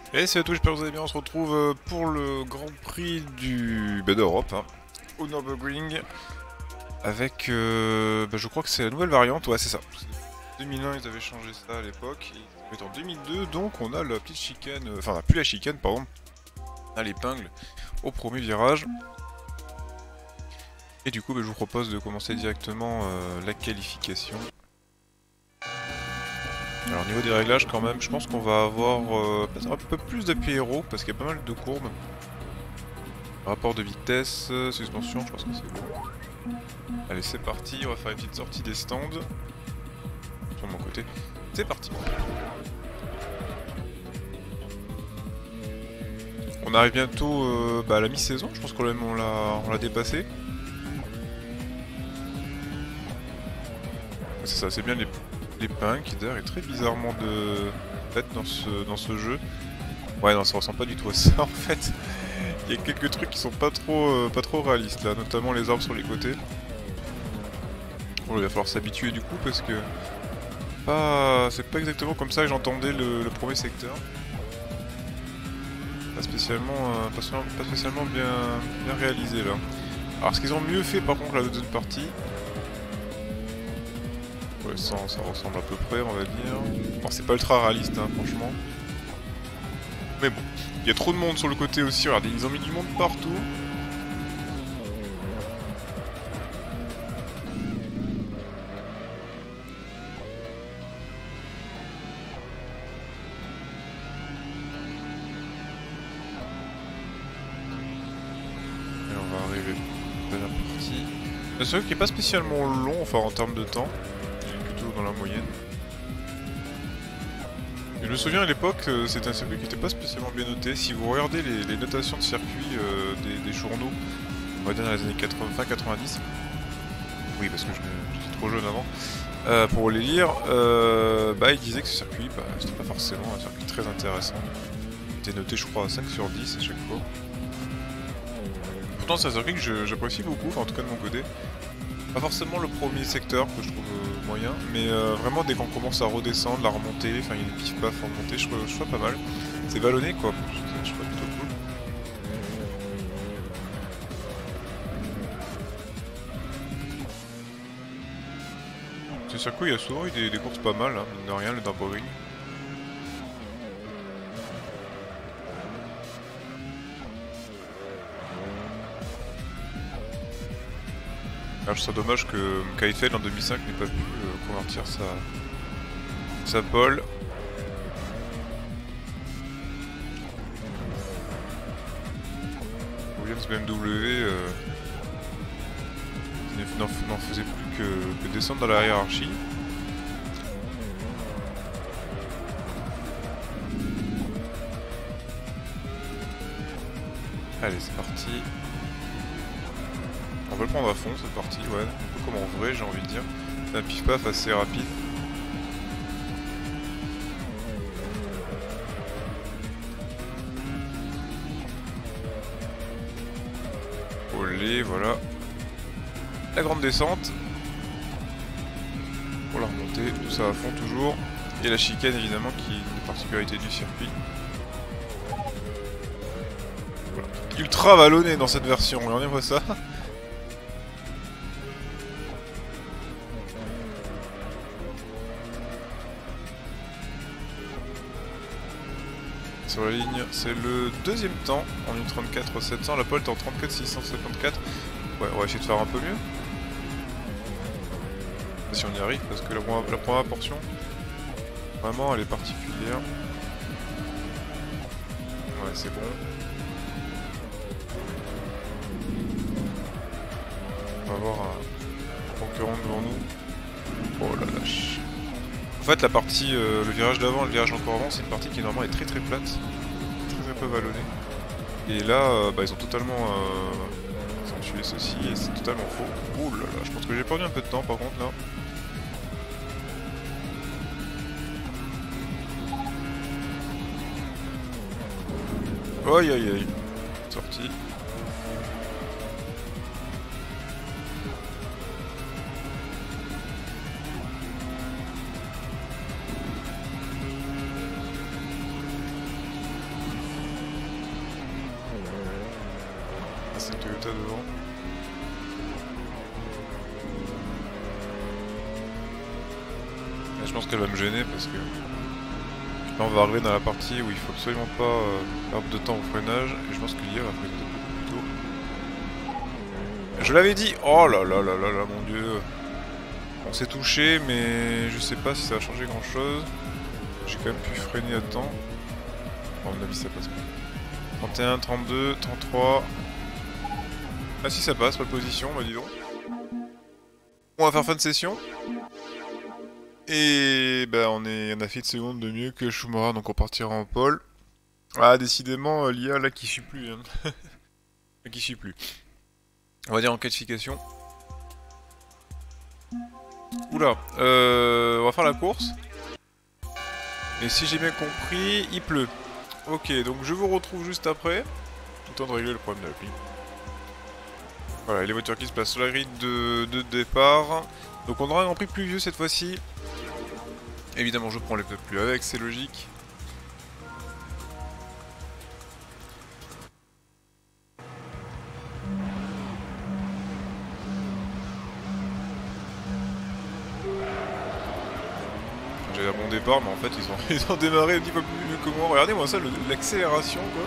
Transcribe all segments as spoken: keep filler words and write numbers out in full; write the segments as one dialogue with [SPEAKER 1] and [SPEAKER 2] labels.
[SPEAKER 1] Et salut à tous, j'espère que vous allez bien, on se retrouve euh, pour le Grand Prix du bah, d'Europe, hein, au Nürburgring, avec, euh, bah, je crois que c'est la nouvelle variante, ouais c'est ça. deux mille un ils avaient changé ça à l'époque, et ça va être en deux mille deux, donc on a la petite chicane, euh, enfin on a plus la chicane, pardon, on a l'épingle au premier virage. Et du coup bah, je vous propose de commencer directement euh, la qualification. Alors au niveau des réglages quand même, je pense qu'on va avoir euh, un peu plus d'appui aéro parce qu'il y a pas mal de courbes. Rapport de vitesse, euh, suspension, je pense que c'est bon. Allez c'est parti, on va faire une petite sortie des stands. Sur mon côté. C'est parti. On arrive bientôt euh, bah, à la mi-saison, je pense qu'on l'a dépassé. C'est ça, c'est bien les, les pins qui d'ailleurs est très bizarrement de fait dans ce, dans ce jeu. Ouais non ça ressemble pas du tout à ça en fait. Il y a quelques trucs qui sont pas trop, euh, pas trop réalistes là, notamment les arbres sur les côtés. Bon, il va falloir s'habituer du coup parce que pas... c'est pas exactement comme ça que j'entendais le, le premier secteur. Pas spécialement, euh, pas, pas spécialement bien, bien réalisé là. Alors ce qu'ils ont mieux fait par contre la deuxième partie. Ouais, ça, ça ressemble à peu près on va dire. Bon c'est pas ultra réaliste hein, franchement. Mais bon, il y a trop de monde sur le côté aussi, regardez, ils ont mis du monde partout. Et on va arriver à la partie. Le circuit qui est pas spécialement long, enfin en termes de temps. Il est plutôt dans la moyenne. Et je me souviens à l'époque, euh, c'était un circuit qui n'était pas spécialement bien noté. Si vous regardez les, les notations de circuit euh, des, des journaux, on va dire dans les années quatre-vingts, fin quatre-vingt-dix, oui parce que j'étais trop jeune avant, euh, pour les lire, euh, bah ils disaient que ce circuit, bah, c'était pas forcément un circuit très intéressant. Il était noté je crois à cinq sur dix à chaque fois. Pourtant c'est un circuit que j'apprécie beaucoup, enfin en tout cas de mon côté. Pas forcément le premier secteur que je trouve euh, moyen, mais euh, vraiment dès qu'on commence à redescendre, la remontée, enfin il y a des pif paf en montée, je trouve, je trouve pas mal. C'est vallonné quoi, je, je trouve plutôt cool. Ce circuit il y a souvent eu des, des courses pas mal, hein, mine de rien le Nürburgring. Alors, je trouve ça dommage que Kaifel en deux mille cinq n'ait pas pu euh, convertir sa, sa pole. Williams B M W euh, n'en faisait plus que, que descendre dans la hiérarchie. Allez c'est parti. On va le prendre à fond cette partie, ouais, un peu comme en vrai j'ai envie de dire. C'est un pif paf assez rapide. Olé, voilà. La grande descente. Pour la remontée, tout ça à fond toujours. Et la chicane évidemment qui est une particularité du circuit. Voilà. Ultra vallonné dans cette version, regardez-moi ça. Sur la ligne, c'est le deuxième temps en une trente-quatre sept cents, la pole est en trente-quatre six cent cinquante-quatre. Ouais, on va essayer de faire un peu mieux. Si on y arrive, parce que la, la première portion, vraiment, elle est particulière. Ouais, c'est bon. On va avoir un concurrent devant nous. Oh la lâche. En fait, la partie, euh, le virage d'avant, le virage encore avant, c'est une partie qui normalement est très très plate, très très peu vallonnée. Et là, euh, bah, ils ont totalement euh, accentué ceci et c'est totalement faux. Ouh là là, je pense que j'ai perdu un peu de temps par contre là. Aïe aïe aïe, sorti. Ah, c'est une Toyota devant. Et je pense qu'elle va me gêner parce que là on va arriver dans la partie où il faut absolument pas euh, perdre de temps au freinage et je pense que l'I A va freiner beaucoup plus tôt. Je l'avais dit. Oh là là là là là mon dieu. On s'est touché mais je sais pas si ça va changer grand chose. J'ai quand même pu freiner à temps. Bon, à mon avis ça passe pas. trente et un, trente-deux, trente-trois. Ah si ça passe, pas de position, bah dis donc. On va faire fin de session. Et bah on, est, on a fait de secondes de mieux que Schumacher, donc on partira en pole. Ah décidément l'I A là qui suit plus. Hein. qui suit plus. On va dire en qualification. Oula, euh, on va faire la course. Et si j'ai bien compris, il pleut. Ok, donc je vous retrouve juste après. Tout le temps de régler le problème de la pluie. Voilà, les voitures qui se placent sur la grille de, de départ. Donc on aura un Grand Prix pluvieux cette fois-ci. Évidemment, je prends les pneus plus avec, c'est logique. J'avais un bon départ, mais en fait, ils ont, ils ont démarré un petit peu plus mieux que moi. Regardez-moi ça, l'accélération, quoi.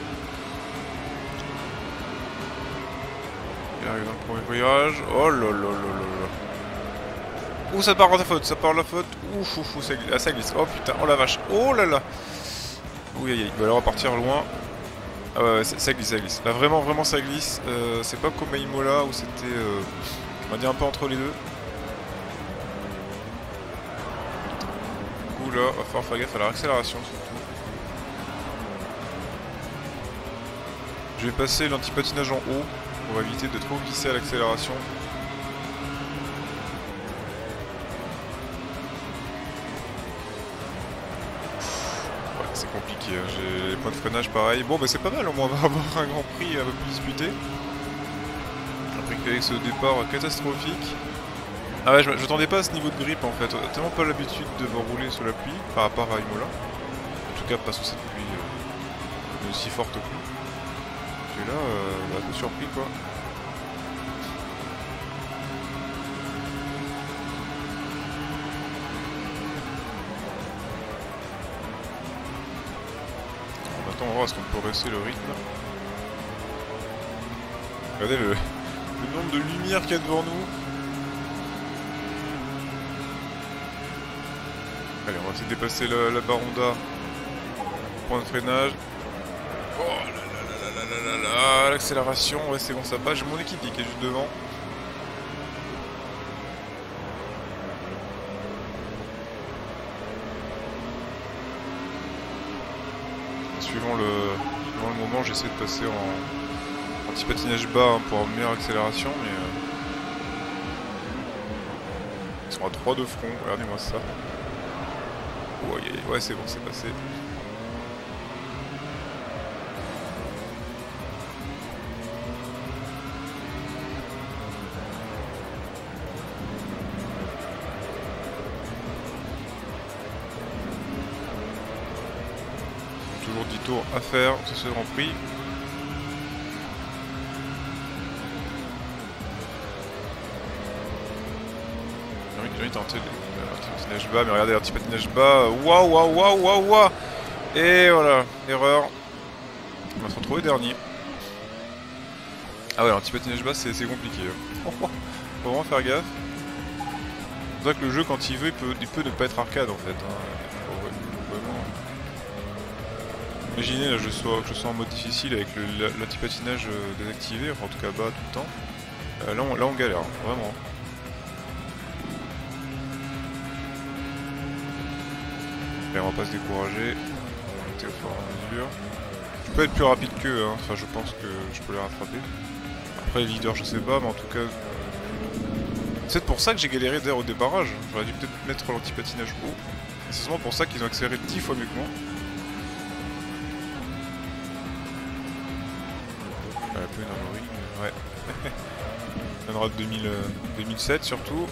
[SPEAKER 1] Il arrive dans le premier virage. Oh là là là là là. Ouh, ça part en la faute, ça part en la faute. Ouf, ouf, ouf, ça glisse. Ah, ça glisse. Oh putain, oh la vache. Oh là là. Ouh, aïe, aïe. Il va alors partir loin. Ah ouais, ça, ça glisse, ça glisse. Là, vraiment, vraiment, ça glisse. Euh, c'est pas comme à Imola où c'était, euh, on va dire, un peu entre les deux. Du coup, là, va falloir faire gaffe à la accélération surtout. Je vais passer l'antipatinage en haut pour éviter de trop glisser à l'accélération. C'est compliqué, hein. J'ai les points de freinage pareil. Bon bah c'est pas mal, au moins on va avoir un Grand Prix un peu plus disputé. Après qu'avec ce départ catastrophique. Ah ouais, je m'attendais pas à ce niveau de grip en fait. Tellement pas l'habitude de rouler sous la pluie par rapport à Imola. En tout cas pas sous cette pluie euh, aussi forte que nous. Et là, euh, un peu surpris quoi. On va voir est-ce qu'on peut rester le rythme. Regardez le, le nombre de lumières qu'il y a devant nous. Allez, on va essayer de dépasser la, la Baronda. Point de freinage. Oh là là là là là là là, l'accélération, ouais c'est bon ça passe. J'ai mon équipe qui est juste devant. Suivant le, suivant le moment, j'essaie de passer en, en petit patinage bas hein, pour avoir une meilleure accélération, mais euh, ils sont à trois de front, regardez-moi ça. Oh, yeah, yeah. Ouais, c'est bon, c'est passé. Toujours dix tours à faire sur ce Grand Prix. J'ai envie de tenter le petit patinage bas, mais regardez, un petit patinage bas. Waouh, waouh, waouh, waouh, waouh. Et voilà, erreur. On va se retrouver dernier. Ah ouais, un petit patinage bas, c'est compliqué. Faut vraiment faire gaffe. C'est pour ça que le jeu, quand il veut, il peut, il peut ne pas être arcade en fait. Hein. Faut vraiment... Imaginez là, je sois, que je sois en mode difficile avec le l'anti-patinage désactivé, enfin en tout cas bas tout le temps. Euh, là, on, là on galère, hein, vraiment. Et on va pas se décourager, on va monter au fur et à mesure. Je peux être plus rapide qu'eux, hein. Enfin je pense que je peux les rattraper. Après les leaders je sais pas, mais en tout cas... C'est peut-être pour ça que j'ai galéré d'ailleurs au débarrage. J'aurais dû peut-être mettre l'anti-patinage haut. C'est seulement pour ça qu'ils ont accéléré dix fois mieux que moi. Un peu une rythme, ouais. On deux mille, euh, deux mille sept surtout.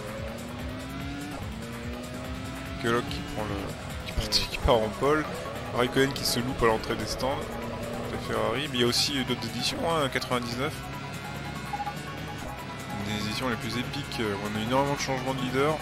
[SPEAKER 1] Kellogg qui prend le... Qui part, qui part en pole. Raikkonen qui se loupe à l'entrée des stands de Ferrari. Mais il y a aussi d'autres éditions, hein, quatre-vingt-dix-neuf. éditions les plus épiques où on a eu énormément de changements de leader.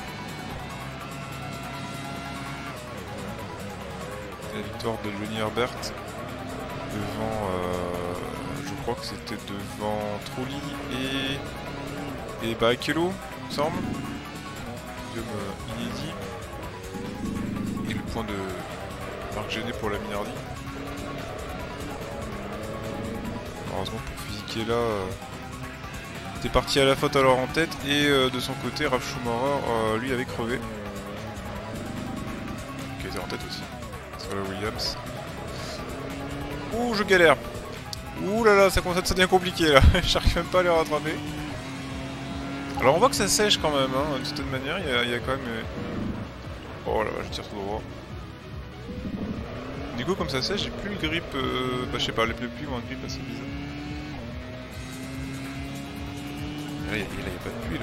[SPEAKER 1] La victoire de Johnny Herbert devant, euh, je crois que c'était devant Trulli et, et Barrichello, il me semble. Podium euh, inédit. Et le point de Marc Gené pour la Minardi. Heureusement pour Fisichella, euh, était parti à la faute alors en tête et euh, de son côté Ralf Schumacher euh, lui avait crevé. Qui était en tête aussi. Sur la Williams. Ouh, je galère. Ouh là là, ça commence à devenir compliqué là. J'arrive même pas à les rattraper. Alors on voit que ça sèche quand même, hein, d'une certaine manière. Il y, a, il y a quand même. Oh là là, je tire tout droit. Du coup, comme ça sèche, j'ai plus le grip. Euh... Bah, je sais pas, les plus plus ou un grip assez bizarre. Là, il n'y a, a pas de pluie là.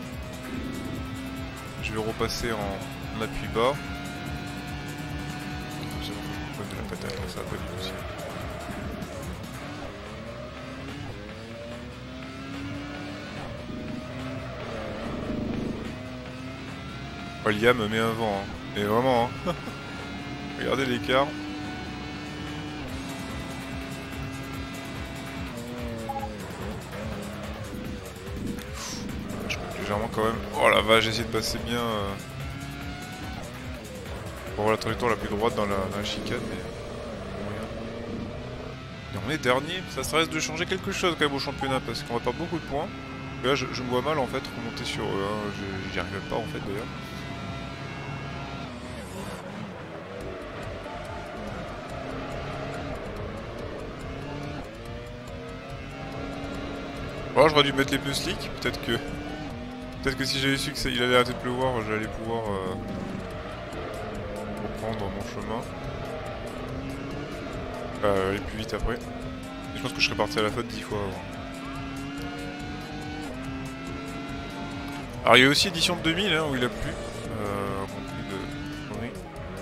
[SPEAKER 1] Je vais repasser en, en appui bas. De la patate, là, ça va pas du tout. Oh, Liam me met un vent, hein. Mais vraiment, hein. Regardez l'écart. Je peux légèrement quand même. Oh la vache, j'ai essayé de passer bien. Euh... Pour avoir la trajectoire la plus droite dans la, dans la chicane, mais et on est dernier, ça, ça reste de changer quelque chose quand même au championnat parce qu'on va perdre beaucoup de points. Et là je, je me vois mal en fait remonter sur eux, hein. J'y arrive pas en fait d'ailleurs. Bon, j'aurais dû mettre les pneus slick, peut-être que peut-être que si j'avais su qu'il allait arrêter de pleuvoir, j'allais pouvoir euh... reprendre mon chemin. Euh, aller plus vite après. Et je pense que je serais parti à la faute dix fois avant. Alors il y a aussi édition de deux mille hein, où il a plu. Euh, compris de... Oui.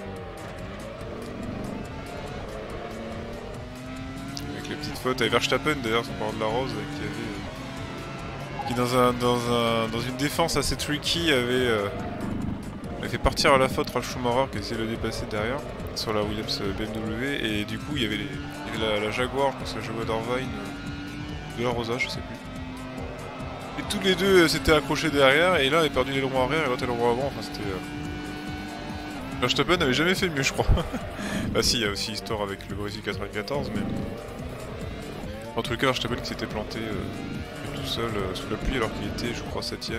[SPEAKER 1] Avec les petites fautes avec Verstappen d'ailleurs, son parent de la Rose, qui avait... qui dans, un, dans, un, dans une défense assez tricky avait, euh, avait fait partir à la faute Ralf Schumacher qui essayait de le dépasser derrière sur la Williams B M W et du coup il y avait, les, il y avait la, la Jaguar, parce que la Jaguar d'Orvine de la Rosa, je sais plus. Et tous les deux euh, s'étaient accrochés derrière et l'un avait perdu l'aileron arrière et l'autre l'aileron avant, enfin c'était... Euh... Verstappen n'avait jamais fait mieux je crois. Ah si, il y a aussi histoire avec le Brésil quatre-vingt-quatorze mais... En tout cas Verstappen qui s'était planté euh, tout seul euh, sous la pluie alors qu'il était je crois septième.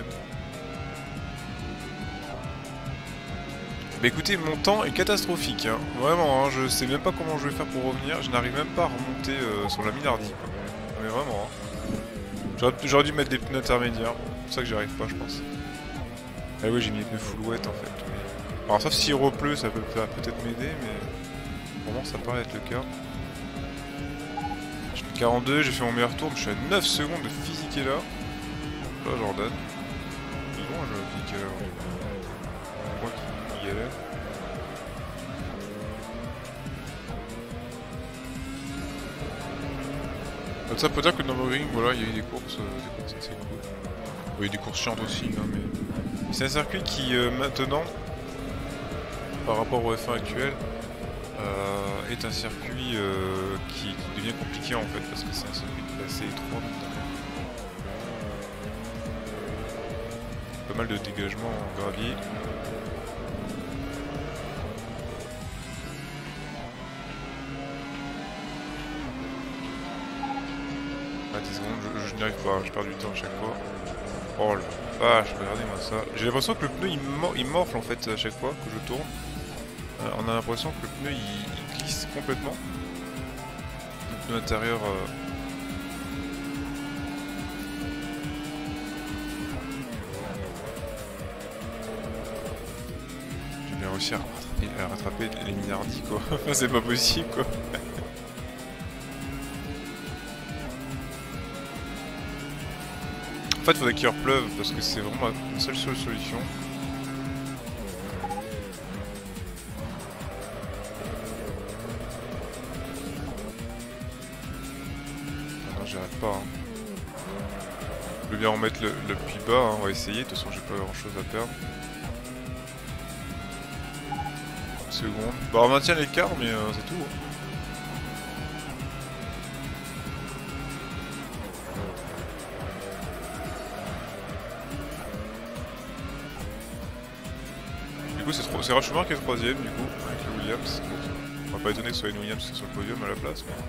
[SPEAKER 1] Bah écoutez, mon temps est catastrophique, hein. Vraiment, hein, je sais même pas comment je vais faire pour revenir, je n'arrive même pas à remonter euh, sur la Minardi, quoi. Mais vraiment, hein. J'aurais dû mettre des pneus intermédiaires, c'est pour ça que j'y arrive pas, je pense. Ah oui, j'ai mis des pneus full wet en fait. Mais... Alors sauf s'il repleut, ça peut peut-être m'aider, mais pour moi ça paraît être le cas. Je fais quarante-deux, j'ai fait mon meilleur tour, je suis à neuf secondes de Fisichella. Là, Jordan. C'est bon, je Fisichella. Moi qui galère. Donc ça peut dire que dans le ring, voilà, il y a eu des courses, euh, des courses assez cool. Il y a eu des courses chiantes aussi, hein, mais... C'est un circuit qui, euh, maintenant, par rapport au F un actuel, euh, est un circuit euh, qui, qui devient compliqué en fait, parce que c'est un circuit assez étroit notamment. Pas mal de dégagements en gravier. À dix secondes, je, je n'y arrive pas, je perds du temps à chaque fois. Oh la vache, regardez-moi ça. J'ai l'impression que le pneu il, mo il morfle en fait à chaque fois que je tourne. Euh, on a l'impression que le pneu il, il glisse complètement. Le pneu intérieur. Euh... J'ai bien réussi à rattraper, à rattraper les Minardi quoi. C'est pas possible quoi. En fait, il faudrait qu'il repleuve parce que c'est vraiment la seule, seule solution. Ah non, j'y arrive pas. Hein. Je veux bien remettre le, le plus bas, hein, on va essayer, de toute façon j'ai pas grand chose à perdre. Une seconde. Bah on maintient l'écart mais euh, c'est tout. Hein. Du coup c'est Rauchemar qui est troisième du coup, avec le Williams. On va pas étonner que ce soit une Williams sur le podium à la place. Mais...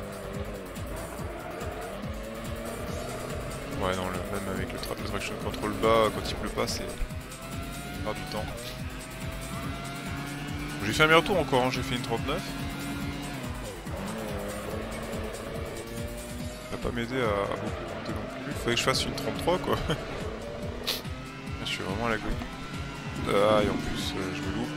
[SPEAKER 1] ouais non, le, même avec le, tra le traction control bas, quand il pleut pas, c'est... perd du temps. J'ai fait un meilleur tour encore, hein. J'ai fait une trente-neuf. Ça va pas m'aider à, à beaucoup monter non plus. Fallait que je fasse une trente-trois quoi. Je suis vraiment à la gogne. Ah et en plus euh, je me loupe.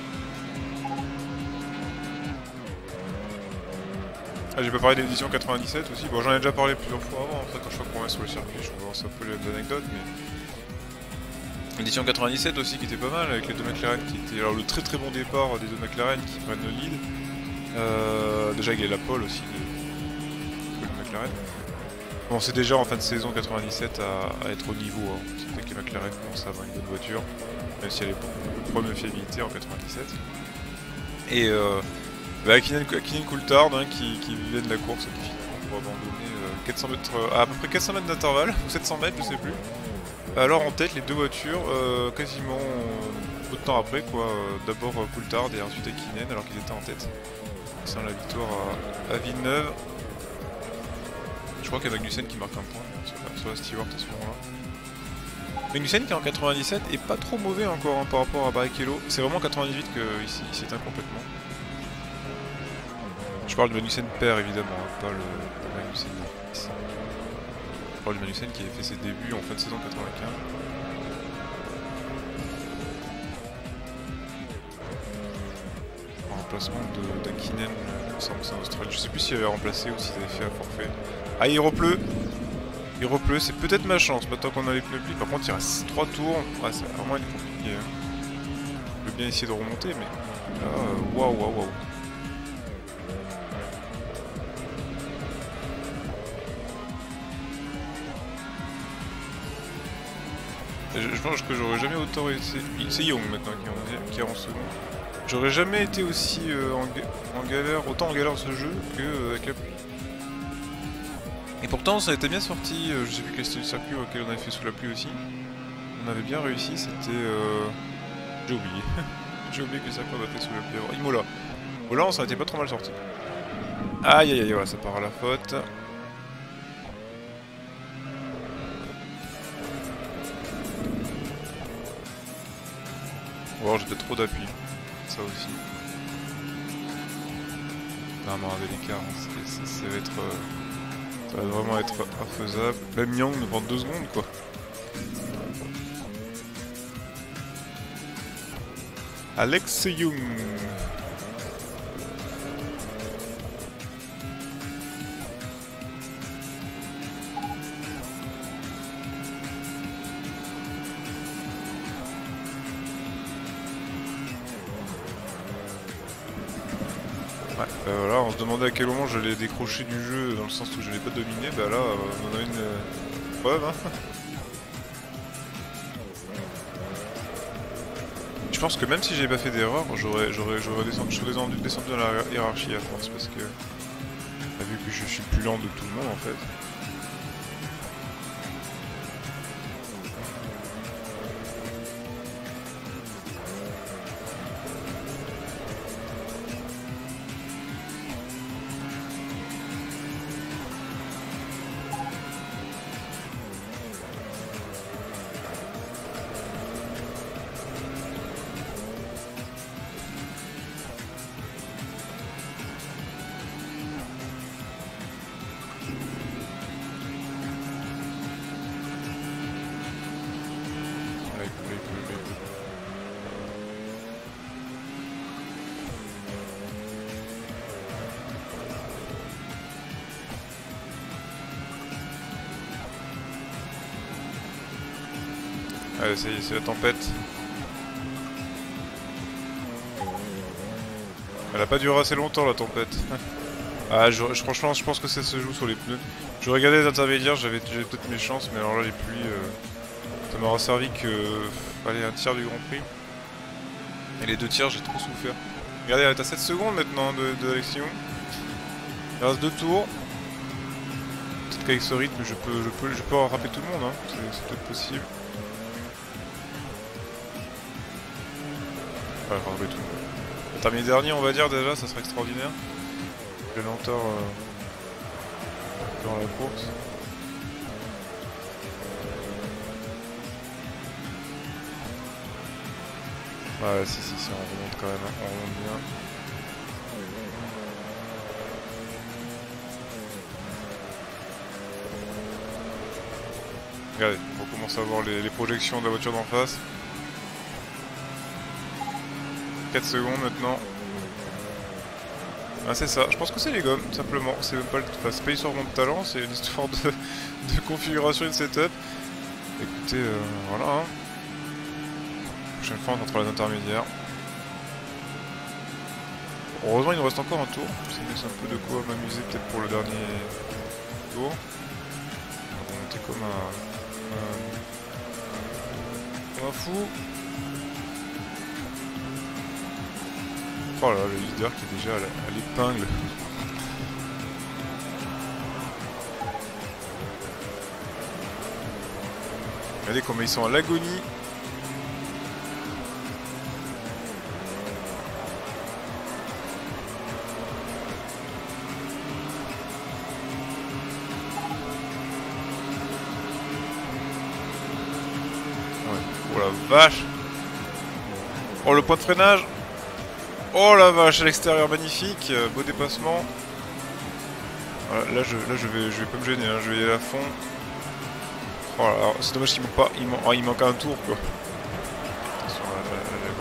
[SPEAKER 1] Ah, j'ai pas parlé de l'édition quatre-vingt-dix-sept aussi. Bon, j'en ai déjà parlé plusieurs fois avant, en fait, quand je fois qu'on reste sur le circuit, je vous lance un peu les anecdotes, mais... l'édition quatre-vingt-dix-sept aussi qui était pas mal, avec les deux McLaren qui étaient... alors le très très bon départ des deux McLaren qui prennent le lead. Euh... Déjà, il y a la pole aussi de, de McLaren. Bon, c'est déjà en fin de saison quatre-vingt-dix-sept à, à être au niveau, hein. C'était que les McLaren commencent à avoir une bonne voiture, même si elle est beaucoup problème de fiabilité en quatre-vingt-dix-sept. Et euh... bah, Keenan Coulthard hein, qui, qui vivait de la course et qui finalement pour abandonner euh, quatre cents mètres, euh, à peu près quatre cents mètres d'intervalle, ou sept cents mètres, je sais plus. Alors en tête, les deux voitures, euh, quasiment euh, peu de temps après, quoi. Euh, D'abord euh, Coulthard et ensuite Keenan, alors qu'ils étaient en tête. C'est la victoire à, à Villeneuve. Je crois qu'il y a Magnussen qui marque un point sur la, sur la Stewart à ce moment-là. Magnussen qui est en quatre-vingt-dix-sept est pas trop mauvais encore hein, par rapport à Barrichello. C'est vraiment en quatre-vingt-dix-huit qu'il s'éteint complètement. Je parle de Magnussen père évidemment, hein, pas le, le Magnussen fils. Je parle de Magnussen qui avait fait ses débuts en fin de saison quatre-vingt-quinze. En remplacement d'Akinen, il me semble que c'est en Australie. Je sais plus s'il avait remplacé ou s'il avait fait un forfait. Ah il repleut. Il repleut, c'est peut-être ma chance, maintenant qu'on a les pneus plis. Par contre il reste trois tours, ah, ça va vraiment être compliqué. Hein. Je veux bien essayer de remonter mais... waouh waouh waouh. Je, je pense que j'aurais jamais autant été... C'est Young maintenant qui est en, qui est en second. J'aurais jamais été aussi euh, en, en galère, autant en galère dans ce jeu que euh, avec la pluie. Et pourtant ça a été bien sorti, euh, je sais plus quel c'était le circuit auquel on avait fait sous la pluie aussi. On avait bien réussi, c'était... Euh... J'ai oublié. J'ai oublié que le circuit on a fait sous la pluie avant. Imola. Imola on s'en était pas trop mal sorti. Aïe aïe aïe, voilà, ça part à la faute. Ou alors j'ai peut-être trop d'appui, ça aussi. Non mais avec l'écart, ça, ça va être... Euh... ça va vraiment être infaisable. Même Yang nous prend deux secondes quoi. Alex Young. Ouais, euh, voilà, on se demandait à quel moment je l'ai décroché du jeu dans le sens où je l'ai pas dominé, bah là euh, on en a une euh, preuve. Hein. Je pense que même si j'ai pas fait d'erreur, j'aurais j'aurais j'aurais descendu, je serais descendu, descendu dans la hiérarchie à force parce que vu que je suis plus lent de tout le monde en fait. Allez, ça y est, c'est la tempête. Elle a pas duré assez longtemps la tempête. Ah, je, je, franchement, je pense que ça se joue sur les pneus. Je regardais les intermédiaires, j'avais peut-être mes chances, mais alors là, les pluies, euh, ça m'aura servi que euh, fallait un tiers du Grand Prix. Et les deux tiers, j'ai trop souffert. Regardez, elle est à sept secondes maintenant de, de Alexion. Il reste deux tours. Peut-être qu'avec ce rythme, je peux, je peux, je peux rattraper tout le monde. Hein. C'est peut-être possible. Ouais, rattraper tout le monde. Terminer dernier, on va dire déjà, ça serait extraordinaire. La lenteur euh, dans la course. Ouais, si, si, si, on remonte quand même, hein. On remonte bien. Regardez, on commence à voir les, les projections de la voiture d'en face. quatre secondes maintenant. Ah, c'est ça, je pense que c'est les gommes, simplement. C'est même pas, le... enfin, pas une histoire de talent, c'est une histoire de, de configuration et de setup. Écoutez, euh, voilà. Hein. Prochaine fois, on entre les intermédiaires. Heureusement, il nous reste encore un tour. Ça me laisse un peu de quoi m'amuser, peut-être pour le dernier tour. On va monter comme un, un, comme un fou. Oh là là, le leader qui est déjà à l'épingle. Regardez comment ils sont à l'agonie. Ouais. Oh la vache. Oh le point de freinage. Oh la vache, à l'extérieur, magnifique, euh, beau dépassement. Voilà, là, je, là je, vais, je vais pas me gêner, hein, je vais y aller à fond. Oh là là, c'est dommage qu'il manque pas, il, man... oh, il manque un tour quoi. Attention à la,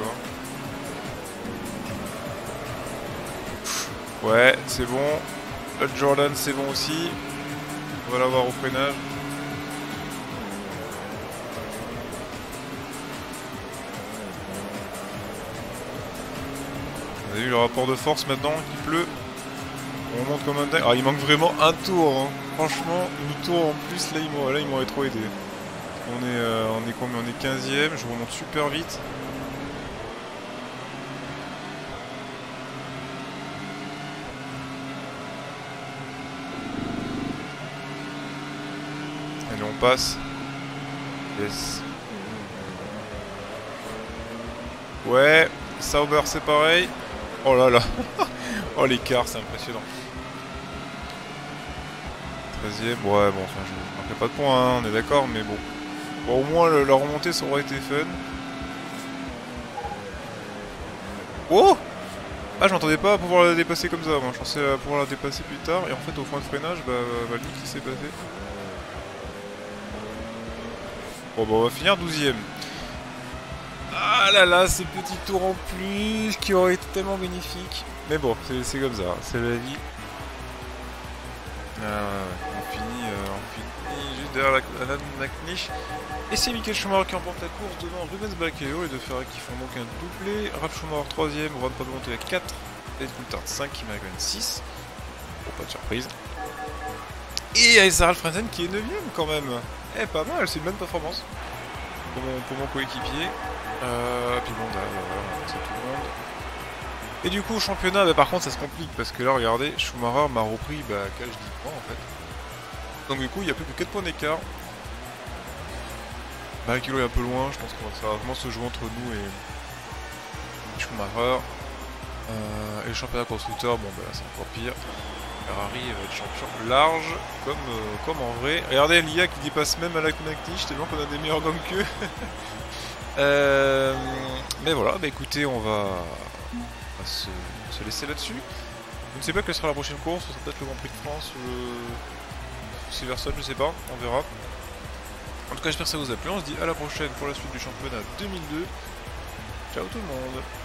[SPEAKER 1] la Jaguar. Ouais, c'est bon. Le Jordan, c'est bon aussi. On va l'avoir au freinage. Vous avez vu le rapport de force maintenant qu'il pleut. On monte comme un dingue. Ah, il manque vraiment un tour. Hein. Franchement, une tour en plus, là, il m'aurait trop aidé. On est, euh, on est combien? On est quinzième. Je remonte super vite. Allez, on passe. Yes. Ouais, Sauber, c'est pareil. Oh là là. Oh l'écart, c'est impressionnant. treizième, ouais bon, enfin je ne marquerai pas de points, hein, on est d'accord, mais bon. Bon, au moins le, la remontée ça aurait été fun. Oh! Ah, je m'entendais pas à pouvoir la dépasser comme ça, moi je pensais à pouvoir la dépasser plus tard, et en fait au point de freinage, bah, bah lui qui s'est passé. Bon bah on va finir douzième. Ah là là, ce petit tour en plus qui aurait été tellement bénéfique. Mais bon, c'est comme ça, c'est la vie. Euh, on finit, euh, on finit juste derrière la, la, la Knish. Et c'est Michael Schumacher qui emporte la course devant Rubens Barrichello et de Ferrari qui font donc un doublé. Ralf Schumacher troisième, Juan Pablo Montoya quatre, David Coulthard cinq, Kimi Raikkonen six. Bon, pas de surprise. Et Ralf Frentzen qui est neuvième quand même. Eh, pas mal, c'est une bonne performance pour mon, pour mon coéquipier. Euh, puis bon, derrière, voilà, c'est tout le monde. Et du coup, au championnat, bah, par contre, ça se complique parce que là, regardez, Schumacher m'a repris bah, quasi dix points en fait. Donc, du coup, il n'y a plus que quatre points d'écart. Barrichello est un peu loin, je pense que ça va vraiment se jouer entre nous et Schumacher. Euh, et le championnat constructeur, bon, bah, c'est encore pire. Ferrari va être champion large, comme, euh, comme en vrai. Regardez l'I A qui dépasse même à la Knish, tellement qu'on a des meilleurs gommes qu'eux. euh, mais voilà, bah écoutez, on va, on va se, se laisser là-dessus. Je ne sais pas quelle sera la prochaine course, ce sera peut-être le Grand Prix de France ou le Silverstone, je sais pas, on verra. En tout cas, j'espère que ça vous a plu. On se dit à la prochaine pour la suite du championnat deux mille deux. Ciao tout le monde.